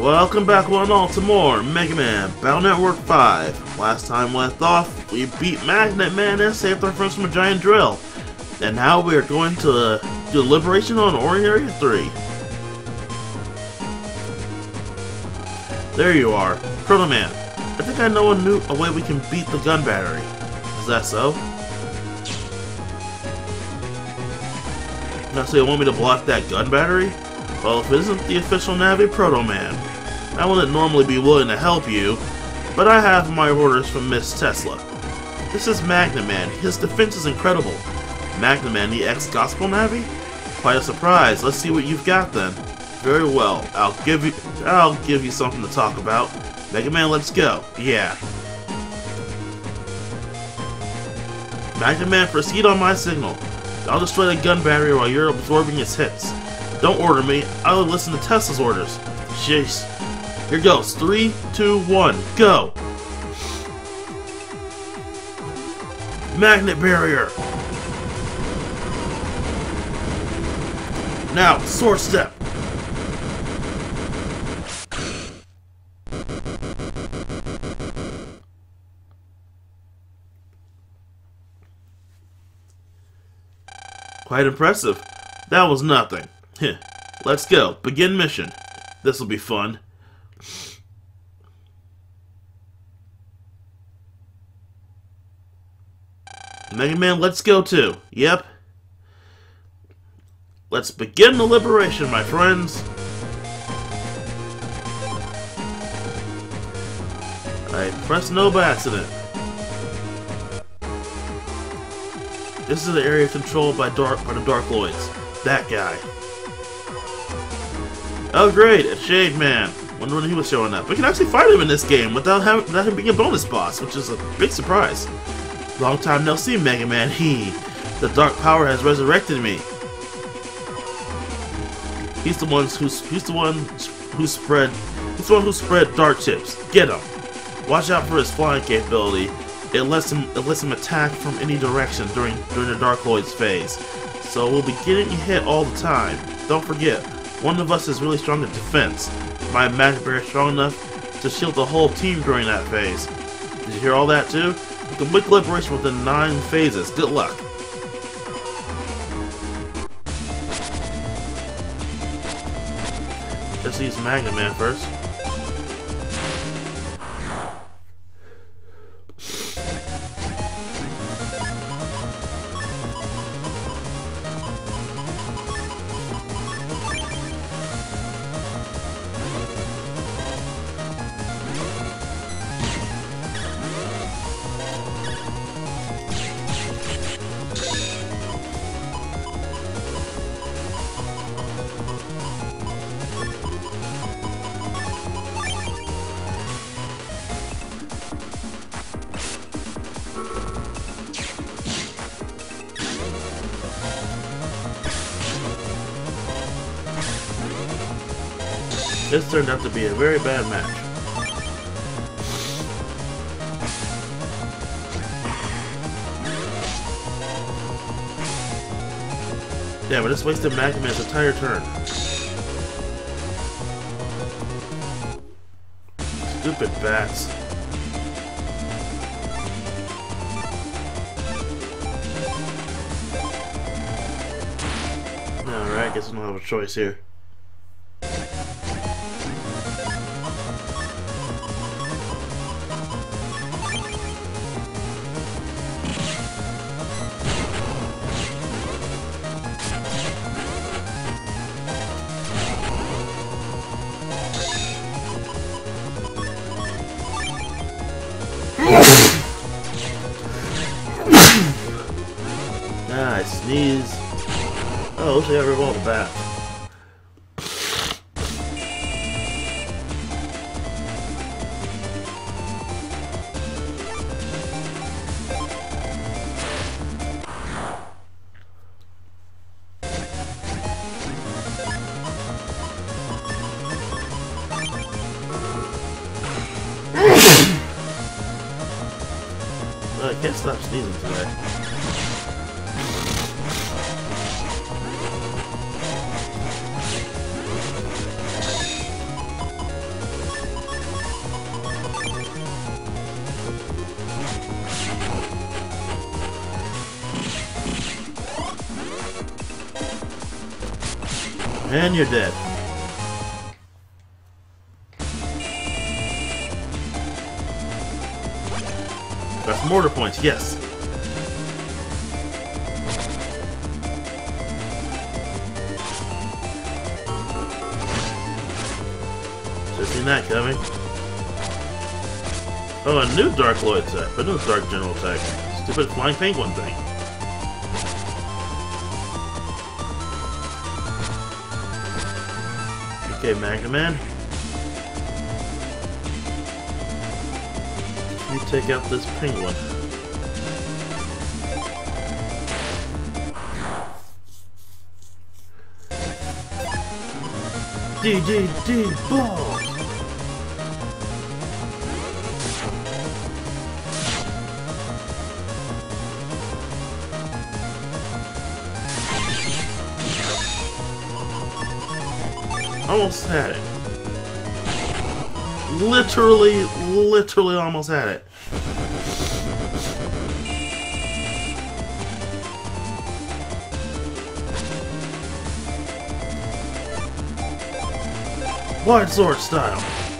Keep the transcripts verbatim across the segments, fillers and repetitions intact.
Welcome back one and all to more Mega Man Battle Network five. Last time we left off, we beat Magnet Man and saved our friends from a giant drill. And now we are going to do Liberation on Ori Area three. There you are, Proto Man. I think I know a new a way we can beat the gun battery. Is that so? Now, so you want me to block that gun battery? Well, if it isn't the official Navi Proto Man, I wouldn't normally be willing to help you, but I have my orders from Miss Tesla. This is Magnet Man. His defense is incredible. Magnet Man, the ex-Gospel Navi? Quite a surprise. Let's see what you've got then. Very well. I'll give you. I'll give you something to talk about. Mega Man, let's go. Yeah. Magnet Man, proceed on my signal. I'll destroy the gun battery while you're absorbing its hits. Don't order me. I'll listen to Tesla's orders. Jeez. Here goes. Three, two, one, go. Magnet barrier. Now, sword step. Quite impressive. That was nothing. Heh. Let's go. Begin mission. This'll be fun. Mega Man, let's go too. Yep. Let's begin the liberation, my friends. I pressed no by accident. This is the area controlled by dark by the Dark Lloids. That guy. Oh great, a Shade Man. Wonder when he was showing up. We can actually fight him in this game without, having, without him being a bonus boss, which is a big surprise. Long time no see, Mega Man. He, the Dark Power has resurrected me. He's the one who's he's the one who spread he's the one who spread dark chips. Get him. Watch out for his flying capability. It lets him it lets him attack from any direction during during the Dark Lloids phase. So we'll be getting hit all the time. Don't forget, one of us is really strong at defense. My Magnet Barrier is strong enough to shield the whole team during that phase. Did you hear all that too? You can complete liberation within nine phases. Good luck. Let's use Magnet Man first. This turned out to be a very bad match. Yeah, but this wasted Magnet Man's entire turn. Stupid bats. Alright, guess we don't have a choice here. Ah, I sneeze. Oh, looks like I revolved the bat. Well, I can't stop sneezing today. And you're dead. That's mortar points, yes. Should've seen that coming. Oh, a new Dark Lloyd tech, but no Dark General tech. Stupid flying penguin thing. Okay, Magna Man. You take out this penguin. D D D ball! Almost had it. Literally, literally almost had it. Wide sword style.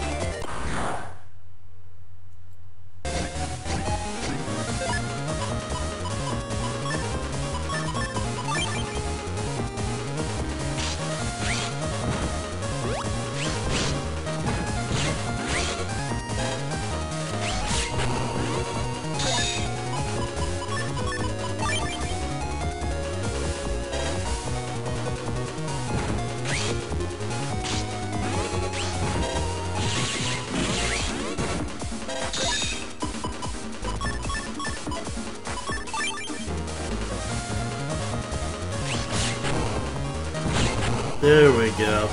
There we go.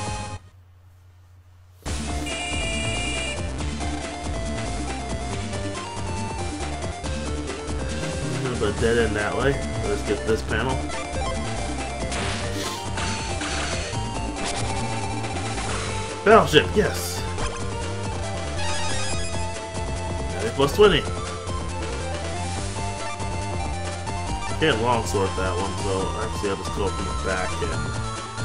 A little bit dead end that way. Let's get this panel. Battleship, yes. ninety plus twenty. Can't longsword that one, so actually I'll just go from the back end.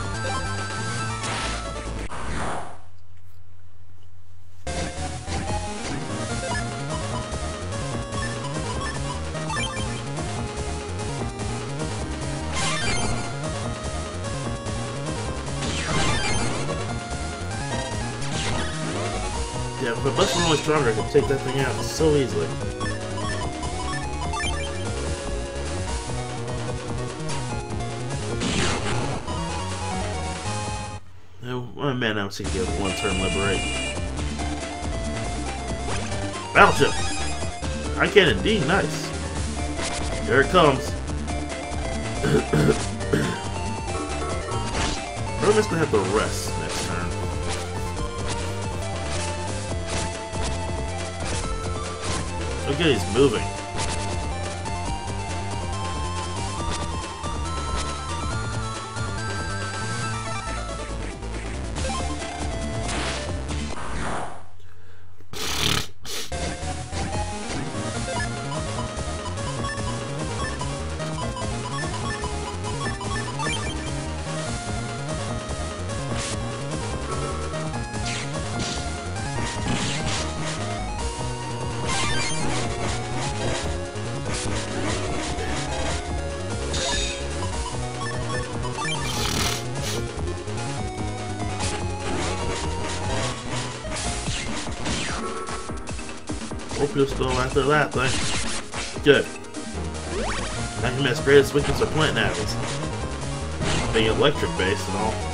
Yeah, if my bus were really stronger, I could take that thing out so easily. Oh man, I was thinking of one turn liberate. Battleship! I can indeed, nice. Here it comes. I'm just gonna have to rest next turn. Okay, he's moving. Hope you'll still after that thing. Good. Magnum's greatest weakness are plant nappers. Being electric based and all.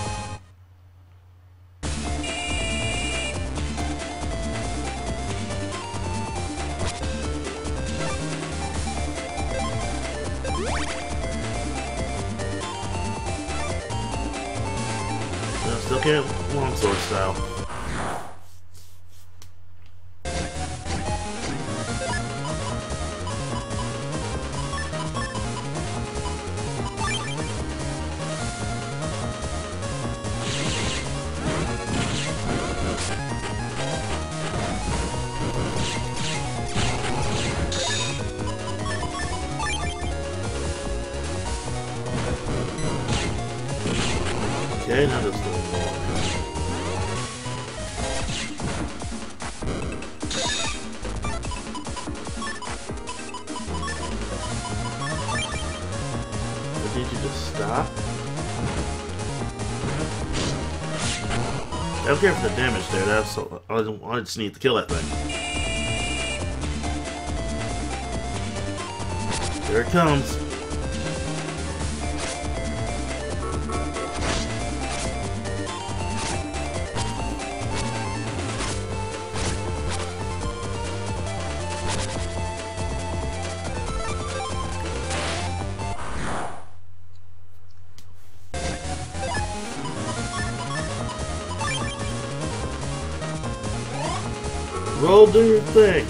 No, still can't longsword style. Okay, now this one. I need you to stop. I don't care for the damage there. That's so, I, don't, I just need to kill that thing. There it comes. Roll, do your thing.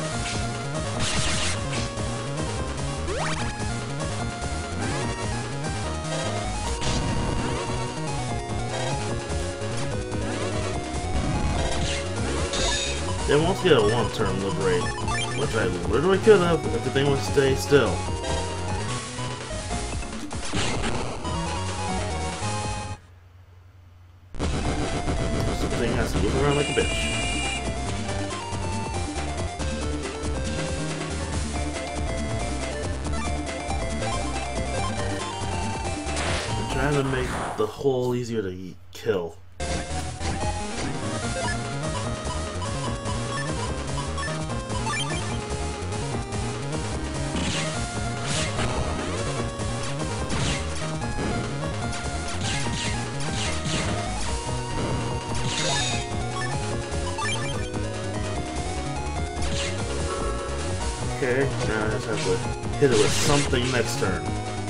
They won't get a one-turn liberate, which I literally could have if the thing would stay still. This thing has to move around like a bitch. I'm trying to make the hole easier to kill. Okay, now I just have to hit it with something next turn.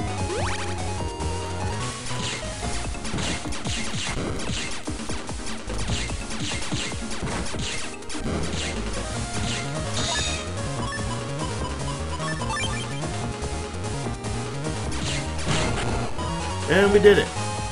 And we did it.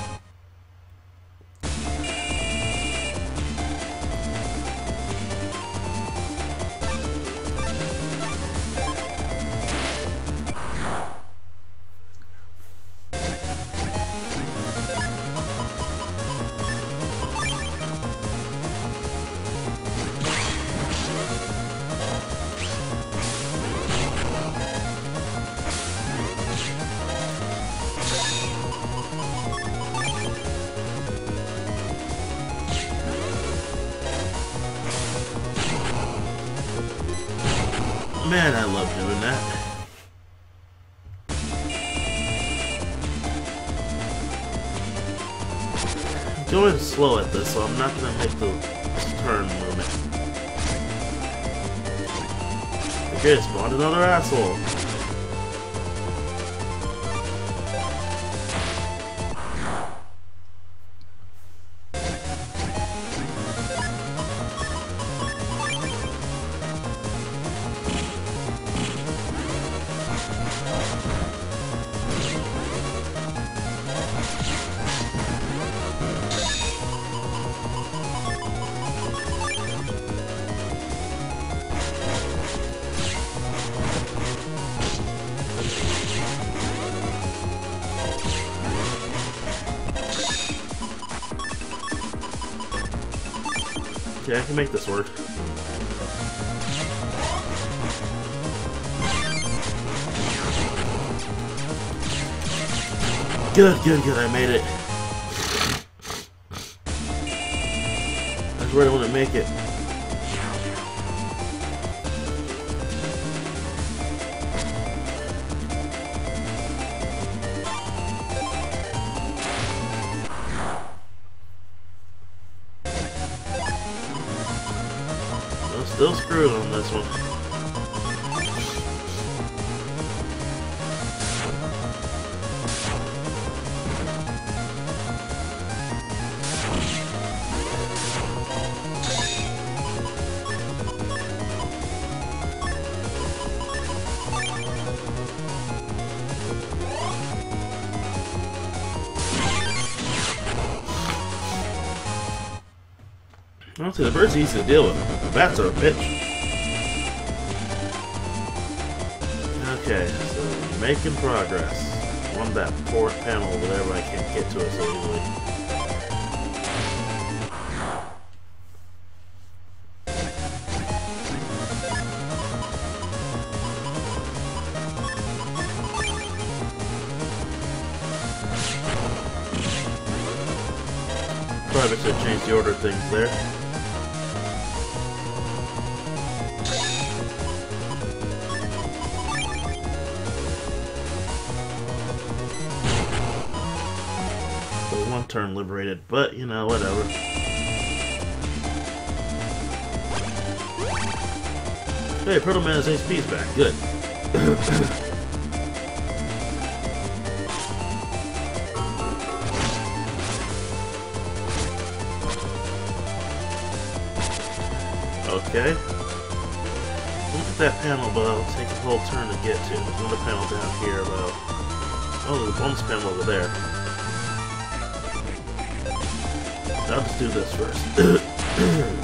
Man, I love doing that. I'm going slow at this, so I'm not going to make the turn movement. Okay, spawned another asshole. Okay, I can make this work. Good, good, good, I made it. That's where I want to make it. Still screwed on this one. Honestly, the bird's easy to deal with. The bats are a bitch. Okay, so making progress. On that fourth panel over there, but I can't get to it so easily. Probably should change the order of things there. So one turn liberated, but you know, whatever. Hey, Proto Man's H P's back. Good. Okay. Look at that panel, but it'll take a whole turn to get to. There's another panel down here, but oh, there's a bonus panel over there. I'll just do this first.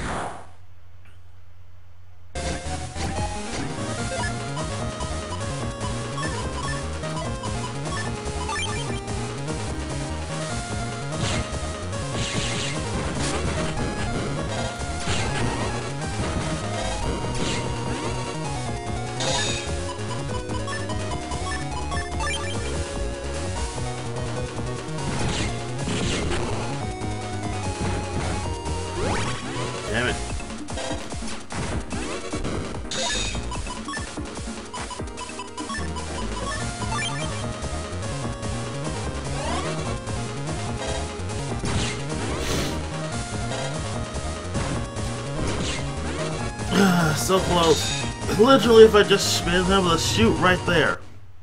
Damn it. So close. Literally, if I just been able to shoot right there.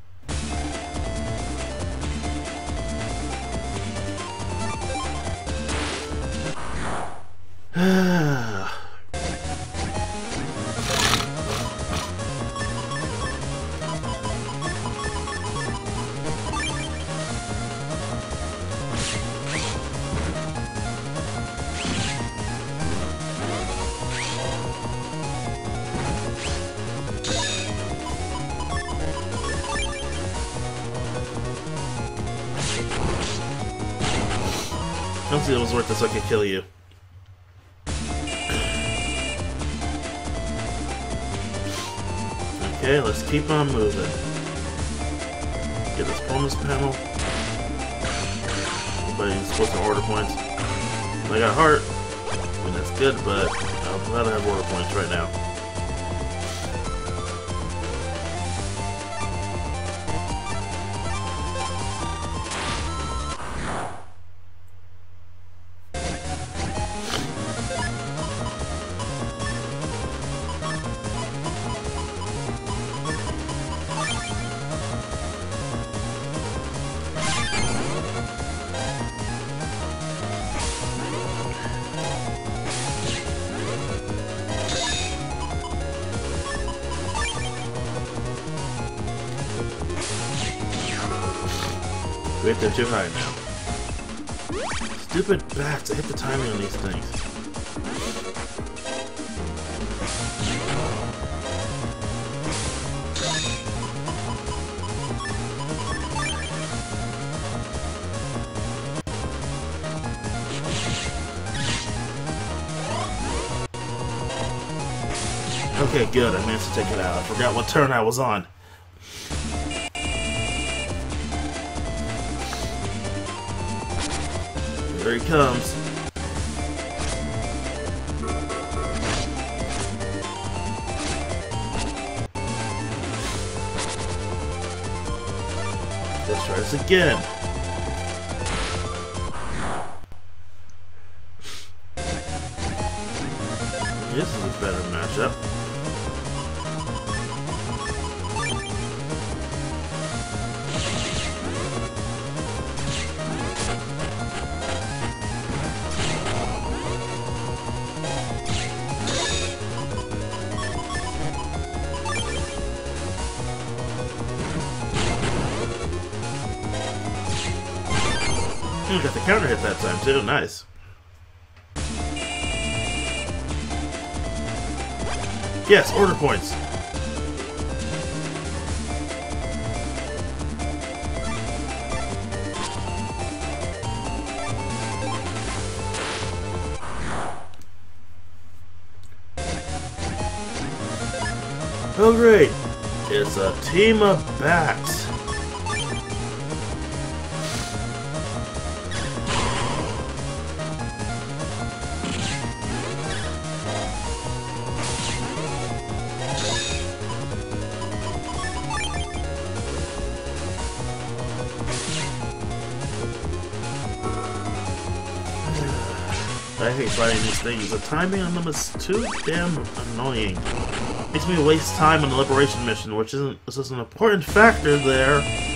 I don't think it was worth this, so I could kill you. Okay, let's keep on moving. Get this bonus panel. Everybody's supposed to order points. I got heart. I mean, that's good, but I'm glad I have order points right now. Wait, they're too high now. Stupid bats, I hit the timing on these things. Okay, good, I managed to take it out. I forgot what turn I was on. Here he comes. Let's try this again. This is a better matchup. You got the counter hit that time too, nice. Yes, order points. Oh great, it's a team of bats. hate fighting these things. The timing on them is too damn annoying. Makes me waste time on the liberation mission, which isn't this is an important factor there.